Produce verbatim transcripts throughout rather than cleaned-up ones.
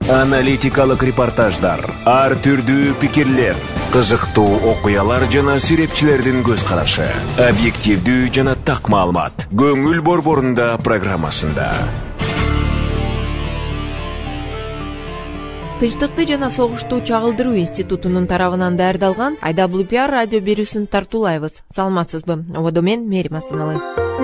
Аналитикалык репортаждар, ар түрдүү пикирлер, кызыктуу окуялар жана сүрөтчүлөрдүн көз карашы, объективдүү жана так маалымат. Көңүл борборунда программасында. Тынчтыкты жана согушту чагылдыруу институтунун тарабынан даярдалган ай дабл ю пи ар радио берүүсүн тартуулайбыз. Саламатсызбы? Ободо мен Мерим Асаналы.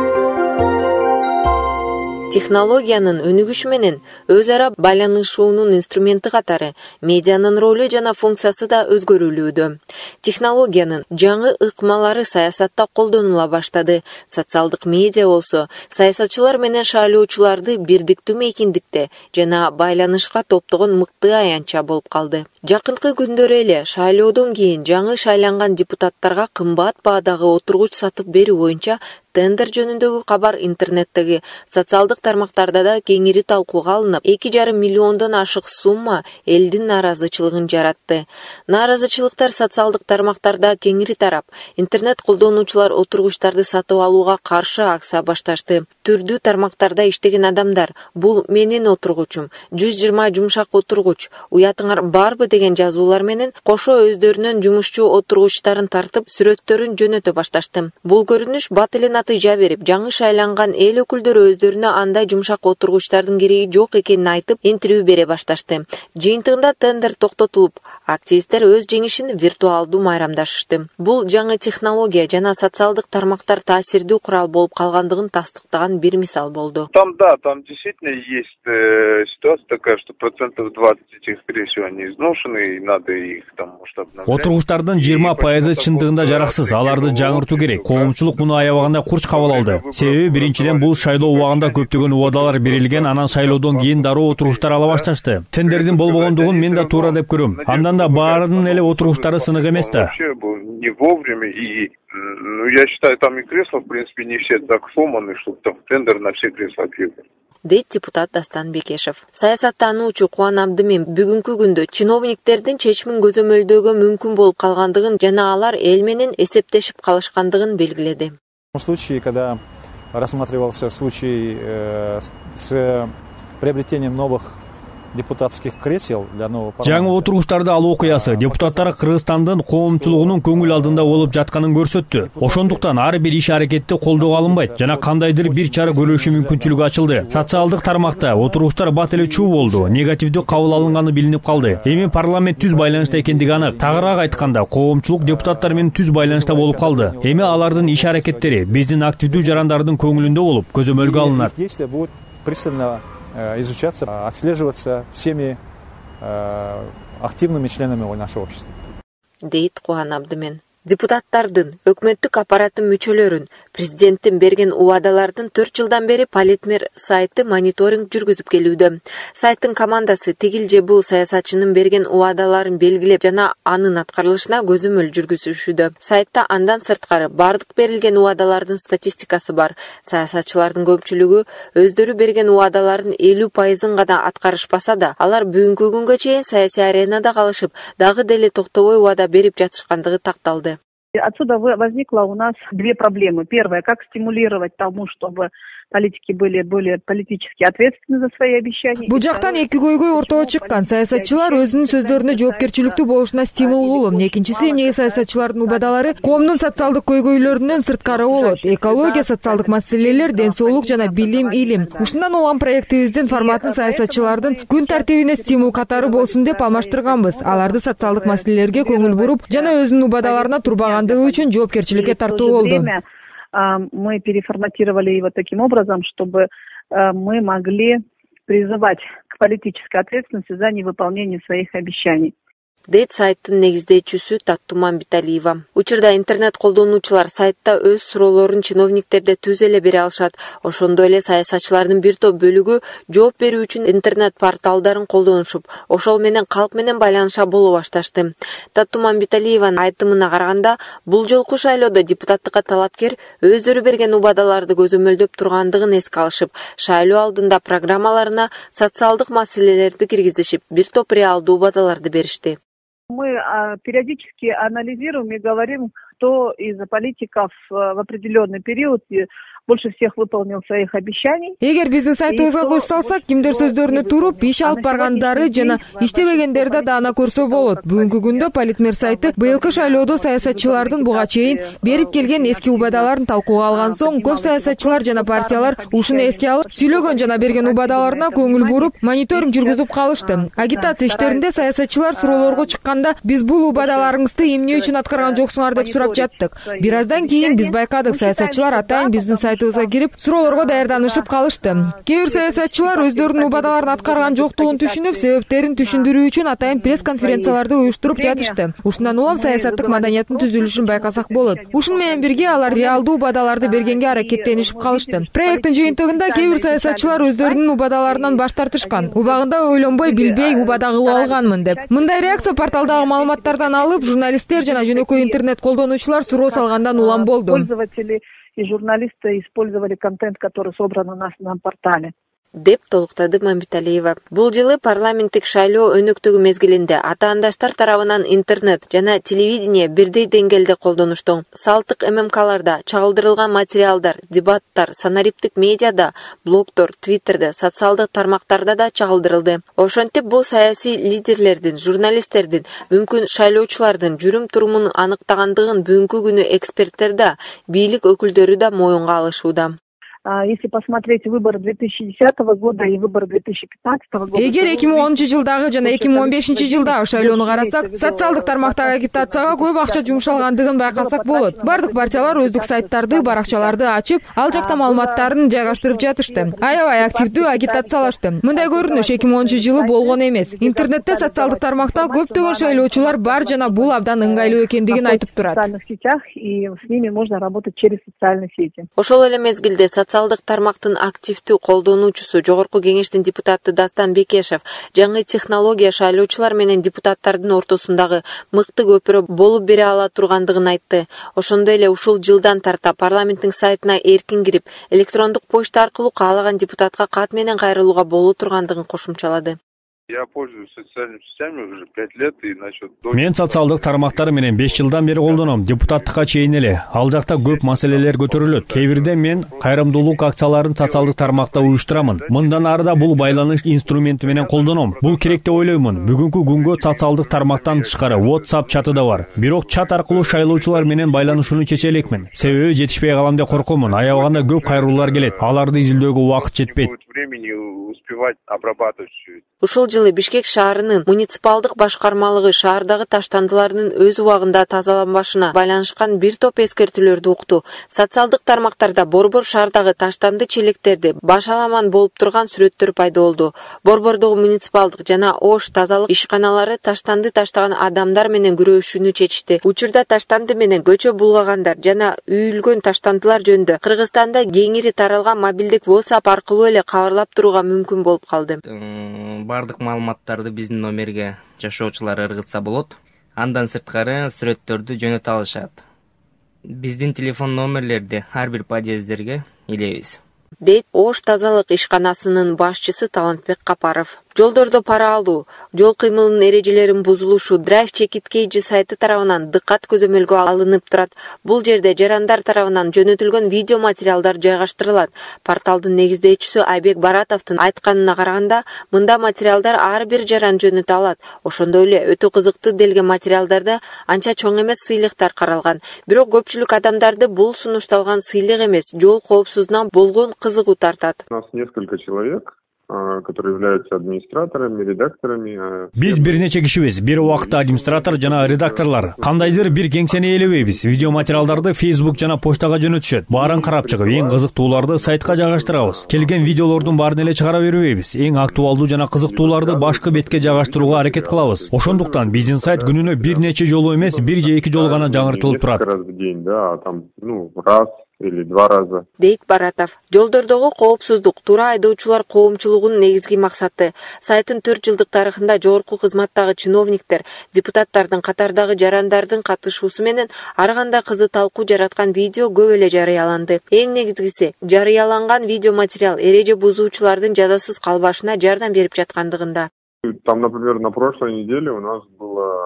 Технологиянын өнүгүшү менен өз ара байланышуунун инструменти катары медианын ролу жана функциясы да өзгөрүлүүдө. Технологиянын жаңы ыкмалары саясатта колдонула баштады. Социалдык медиа болсо саясатчылар менен шайлоочуларды бирдиктүү мейкиндикте жана байланышка топтогон мыкты аянтча болуп калды. Жакынкы күндөрү эле шайлоодон кийин жаңы шайланган депутаттарга кымбат баадагы отургуч сатып берүү боюнча тендер жөнүндөгү кабар интернеттеги социалдык тармактарда да кеңири талкууга алынып, эки жарым миллиондон ашык сумма элдин нааразычылыгын жаратты. Нааразычылыктар социалдык тармактарда кеңири тарап, интернет колдонуучулар отургучтарды сатып алууга каршы акция башташты. Түрдүү тармактарда иштеген адамдар: "Бул менин отургучум, жүз жыйырма жумшак отургуч, уятыңар барбы?" деген жазуулар менен кошо өздөрүнүн жумушчу отургучтарын тартып, сүрөттөрүн жөнөтө башташты. Бул көрүнүш бат эле натыйжа берип, жаңы шайланган эл өкүлдөрү өздөрүнө андай жумшак отургучтардын кереги жок экенин айтып, интервью бере башташты. Жыйынтыгында тендер токтотулуп, активисттер өз жеңишин виртуалдуу майрамдашышты. Бул жаңы технология жана социалдык тармактар таасирдүү курал болуп калгандыгын тастыктаган бир мисал болду. Там, да, там действительно есть э, ситуация такая, что процентов двадцать этих, скорее всего, они изношены, и надо их там, может, обновлять. Отургучтардын жыйырма пайызы чындыгында жараксыз, аларды жаңыртуу керек. Коомчулук муну аябаганда курч кабыл алды. Себеби биринчиден бул шайлоо убагында көптөгөн убадалар берилген, анан шайлоодон кийин дароо отургучтар ала башташты. Тендердин болбогондугун мен да туура деп көрөм. Андан да баарынын эле отургучтары сынык эмес да. Вообще был не вовремя, и ну, я считаю, там и кресла, в принципе, не все так сломаны, чтобы там тендер на все кресла ответил. Дейт депутат Дастан Бекешев. Саясаттануучу Кубан Абдымин бүгүнкү күндө чиновниктердин чечимин көзөмөлдөөгө мүмкүн болуп калгандыгын жана алар эл менен эсептешип калышкандыгын белгиледи. В случае, когда рассматривался случай э, с приобретением новых депутатских кресел для нового парламента. Жаңы отургучтарды алуу окуясы депутаттар Кыргызстандын коомчулугунун көңүл алдында болуп жатканын көрсөттү. Ошондуктан ар бир иш аракетти колдоого алынбайт жана кандайдыр бир чара көрүлүшү мүмкүнчүлүгү ачылды. Социалдык тармакта отургучтар бат эле чуу болду, негативдүү кабыл алынганы билинип калды. Эми парламент түз байланышта экендиги анык. Тагыраак айтканда, коомчулук депутаттар менен түз байланышта болуп калды. Эми алардын иш аракеттери биздин активдүү жарандардын көңүлүндө болуп, көзөмөлгө алынат. Действия будут пристально изучаться, отслеживаться всеми э, активными членами нашего общества. Дейт Кубан Абдымин. Депутаттардын, өкмөттүк аппараттын мүчөлөрүн, президенттин берген убадалардын төрт жылдан бери Политмер сайты мониторинг жүргүзүп келүүдө. Сайттын командасы тигил же бул саясатчынын берген убадаларын белгилеп жана анын аткарылышына көзөмөл жүргүзүшүүдө. Сайтта андан сырткары бардык берилген убадалардын статистикасы бар. Саясатчылардын көпчүлүгү өздөрү берген убадалардын элүү пайызын гана аткарышпаса да, алар бүгүнкү күнгө чейин саясий аренада калышып, дагы деле токтобой убада берип жатышкандыгы такталды. Отсюда возникло у нас две проблемы. Первая, как стимулировать тому, чтобы политики были более политически ответственны за свои обещания. Бул жактан эки көйгөй ортого чыккан. Саясатчылар өзүнүн сөздөрүнө жоопкерчиликтүү болушуна стимул болот. Экинчиси, эмнеге саясатчылардын убадалары коомдун социалдык көйгөйлөрүнөн сырткары болот. Экология, социалдык маселелер, ден соолук жана билим, илим. Ушундан улам проектибиздин форматын саясатчылардын күн тартибине стимул катары болсун деп алмаштырганбыз. Аларды социалдык маселелерге көңүл буруп жана өзүнүн убадаларына турбагандыгы үчүн жоопкерчиликке тартуу болду. Мы переформатировали его таким образом, чтобы мы могли призывать к политической ответственности за невыполнение своих обещаний. Дейт сайттын негиздечүүсү Таттуман Биталиева. Учурда интернет колдонуучулар сайтта өз суроолорун чиновниктерде түз эле бере алышат. Ошондой эле саясатчылардын бир топ бөлүгү жооп берүү үчүн интернет порталдарын колдонушуп, ошол менен калк менен байланыша боло башташты. Таттуман Биталиеванын айтымына караганда, бул жолку шайлоодо депутаттыкка талапкер өздөрү берген убадаларды көзөмөлдөп тургандыгын эске алышып, шайлоо алдында программаларына социалдык маселелерди киргизишип, бир топ реалдуу убадаларды беришти. Мы периодически анализируем и говорим кто из политиков в определенный период больше всех выполнил своих обещаний. Эгер биздин сайтыбызга көз салсак, кимдер сөздөрүнө туруп иш алып баргандары жана иштебегендерди да ана көрсө болот. Бүгүнкү күндө Политмер сайты быйылкы шайлоодо саясатчылардын буга чейин берип келген эски убадаларын талкууга алган соң, көп саясатчылар жана партиялар ушуну эске алып, сүйлөгөн жана берген убадаларына көңүл буруп, мониторинг жүргүзүп калышты. Агитация иштеринде саясатчылар суроолорго чыкканда, биз бул убадаларыңызды эмне үчүн аткарган жоксуңар деп сурап жаттык. Бир аздан кийин биз байкадык, саясатчылар атайын биздин сайтыбызга кирип, суроолорго даярданышып калышты. Кээ бир саясатчылар өздөрүнүн убадаларын аткарган жоктугун түшүнүп, себептерин түшүндүрүү үчүн атайын пресс-конференцияларды уюштуруп жатышты. Ушундан улам саясаттык маданияттын түзүлүшүн байкасак болот. Ушун менен бирге алар реалдуу убадаларды бергенге аракеттенишип калышты. Проекттин жыйынтыгында кээ бир саясатчылар өздөрүнүн убадаларынан баш тартышкан. Убагында ойлонбой, билбей убада кылып алганмын деп. Мындай реакция порталдагы маалыматтардан алып, журналисттер жана жөнөкөй интернет колдонуучулар суроо салгандан улам болду. Пользователи и журналисты использовали контент, который собран у нас на портале. деп толуктады Мамбеталиева. Бул жылы парламенттик шайлоо өнөктөгү мезгилинде ата-андаштар тарабынан интернет жана телевидение бирдей деңгээлде колдонушту. Салттык эм эм каларда чагылдырылган материалдар, дебаттар, санариптик медиада, блогдор, твиттерде, социалдык тармактарда да чагылдырылды. Ошентип бул саясий лидерлердин, журналисттердин, мүмкүн шайлоочулардын жүрүм-турумун аныктагандыгын бүгүнкү күнү эксперттер да, бийлик өкүлдөрү да моюнга алышууда. Если посмотреть выборы две тысячи десятого года и выборы две тысячи пятнадцатого года... Эгер эки миң онунчу жылдагы жана эки миң он бешинчи жылдагы шайлоону карасак, социалдык тармактагы агитацияга көп акча жумшалгандыгын байкасак болот. Бардык партиялар өздүк сайттарды, баракчаларды ачып, ал жакта маалыматтарын жайгаштырып жатышты. Аябай активдүү агитациялашты. Мындай көрүнүш эки миң онунчу жылы болгон эмес. Интернетте социалдык тармакта көптөгөн шайлоочулар бар жана бул абдан ыңгайлуу экендигин айтып турат. В социальных сетях, и с ними можно работать через социальные сети. Ошол эле мезгилде социалдык тармактын активдүү колдонуучусу Жогорку кеңештин депутаты Дастан Бекешев жаңы технология шайлоочулар менен депутаттардын ортосундагы мыкты көпүрө болуп бере ала тургандыгын айтты. Ошондой эле ушул жылдан тарта парламенттин сайтына эркин кирип, электрондук почта аркылуу каалаган депутатка кат менен кайрылууга боло тургандыгын кошумчалады. Я пользуюсь социальными сетями уже пять лет и насчет... Мен социалдык тармактар менен беш жылдан бери колдоном. Депутаттыкка чейин эле. Ал жакта көп маселелер көтөрүлөт. Кээ бирде мен кайрымдуулук акцияларын социалдык тармакта уюштурамын. Мындан арыда бул байланыш инструменти менен колдоном. Бул керек деп ойлоймун. Бүгүнкү күнгө социалдык тармактан тышкары WhatsApp чаты да бар. Бирок чат аркылуу шайлоочулар менен байланышууну чече элекмин. Себеби жетишпей калам деп коркомун. Аябаганда көп кайрылуулар келет. Аларды изилдөөгө убакыт жетпейт. Ушул жылы Бишкек шаарынын муниципалдык башкармалыгы шаардагы таштандылардын өз убагында тазаланбашына байланышкан бир топ эскертүүлөрдү укту. Социалдык тармактарда Борбор шаардагы таштанды челектерди башаламан болуп турган сүрөттөр пайда болду. Борбордогу муниципалдык жана Ош тазалык ишканалары таштанды таштаган адамдар менен күрөшүүнү чечишти. Учурда таштанды менен көчө булгагандар жана үйүлгөн таштандылар жөнүндө Кыргызстанда кеңири таралган мобилдик WhatsApp аркылуу эле кабарлап турууга мүмкүн болуп калды. Бардык маалыматтарды биздин номерге жашоочулар ыргытса болот. Андан сырткары сүрөттөрдү жөнөтө алышат. Биздин телефон номерлерди ар бир подъездерге илебиз. Дейт Ош тазалык ишканасынын башчысы Талантбек Капаров. Жолдордо пара алуу, жол кыймылынын эрежелерин бузулушу Drive Check It K G сайты тарабынан дыккат көзөмөлгө алынып турат. Бул жерде жарандар тарабынан жөнөтүлгөн видео материалдар жайгаштырылат. Порталдын негиздөөчүсү Айбек Баратовдун айтканына караганда, мында материалдар ар бир жаран жөнөтө алат. Ошондой эле өтө кызыктуу делген материалдарда анча чоң эмес сыйлыктар каралган. Бирок көпчүлүк адамдарды бул сунушталган сыйлык эмес, жол коопсуздугунан болгон кызыгуу тартат. У нас несколько человек, которые являются администраторами, редакторами. Биз бир нече кишибиз, бир убакытта администратор жана редакторлор. Кандайдыр бир кеңсени ээлебейбиз. Видео материалдарды Facebook жана почтага жөнөтүшөт. Баарын карап чыгып, эң кызыктууларды сайтка жайгаштырабыз. Келген видеолордун баарын эле чыгара бербейбиз. Эң актуалдуу жана кызыктууларды башкы бетке жайгаштырууга аракет кылабыз. Ошондуктан биздин сайт күнүнө бир нече жолу эмес, бир же эки жолу гана жаңыртылып турат. Раз в день, да, там, ну, раз или два раза. Дейт Баратов. Жолдордогу коопсуздук, туура айдоочулар коомчулугунун негизги максаты. Сайттын төрт жылдык тарыхында жогорку кызматтагы чиновниктер, депутаттардын катардагы жарандардын катышуусу менен ар кандай кызы талкуу жараткан видео көп эле жарыяланды. Эң негизгиси, жарыяланган видео материал эреже бузуучулардын жазасыз калбашына жардам берип жаткандыгында. Там, например, на прошлой неделе у нас было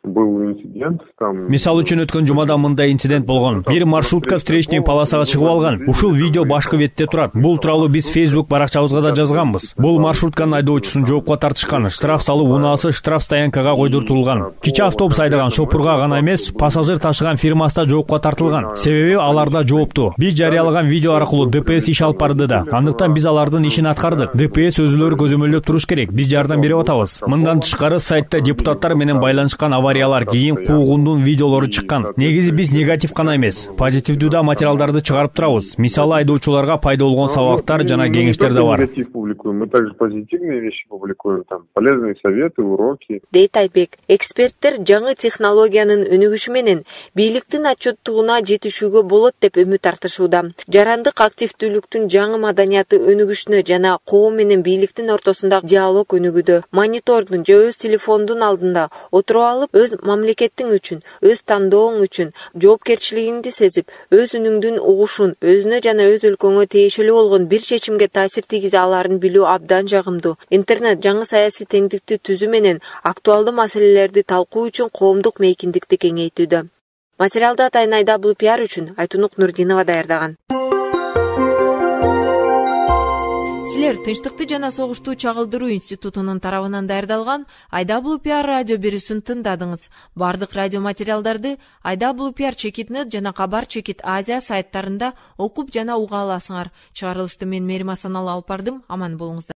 был инцидент, там... Мисалы үчүн өткөн жумада мындай инцидент болгон. Бир маршрутка встречный полосага чыгып алган. Ушул видео башкы бетте турат. Бул тууралуу биз Facebook баракчабызга да жазганбыз. Бул маршрутканын айдоочусун жоопко тартышкан. Штраф салуу унаасы штраф стоянкага койдуртулган. Кичи автобус айдаган шопурга гана эмес, пассажир ташыган фирмасы да жоопко тартылган. Себеби алар да жоопту. Биз жарыялаган видео аркылуу Д П С иш алып барды да. Андыктан биз алардын ишин аткардык. Д П С өзүлөрү көзөмөлдөп туруш керек. Биз жардам берип атабыз. Мындан тышкары сайтта депутаттар менен байланышкан авариялар, кийин куугундун видеолору чыккан. Негизи биз негатив гана эмес, позитивдүү да материалдарды чыгарып турабыз. Мисалы айдоочуларга пайда болгон сабактар жана кеңештер да бар. Негатив публикуем, мы также позитивные вещи публикуем, там полезные советы, уроки. Дейт Айтбек, эксперттер жаңы технологиянын өнүгүшү менен бийликтин отчеттугуна жетишүүгө болот деп үмүт артышууда. Жарандык активдүүлүктүн жаңы маданияты өнүгүшүнө жана коом менен бийликтин ортосунда диалог өнүгүүдө. Монитордун же өз телефондун алдында отуруп алып, өз мамлекеттиң үчүн, өз тандооң үчүн жоопкерчилигиңди сезип, өз үнүңдүн угушун, өзүнө жана өз өлкөңө тиешелүү болгон бир чечимге таасир тийгизе аларын билүү абдан жагымдуу. Интернет жаңы саясий теңдикти түзүү менен актуалдуу маселелерди талкуу үчүн коомдук мейкиндикти кеңейтүүдө. Материалды атайын айдаблпиар үчүн Айтунук Нурдинова даярдаган. Силер Тынчтыкты жана согушту чагылдыруу институтунун тарабынан даярдалган айдаблпиар радио берүүсүн тыңдадыңыз. Бардык радио материалдарды айдаблпиар чекит.нет жана Кабар Чекит Азия сайттарында окуп жана уга аласыңар. Чыгарылышты мен Мерим Асаналы алып бардым. Аман болуңуздар.